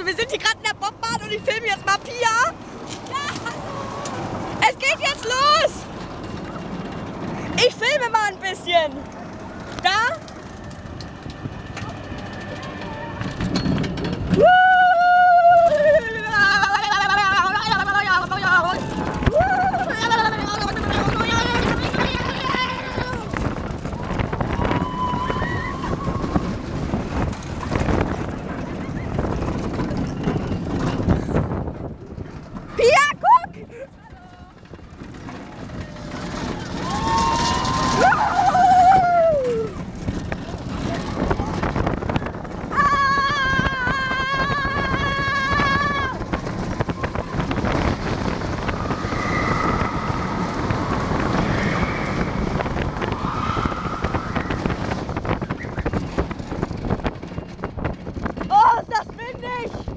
Also wir sind hier gerade in der Bobbahn und ich filme jetzt mal Pia. Ja. Es geht jetzt los. Ich filme mal ein bisschen. Da. Pia, guck! Oh, ist das windig!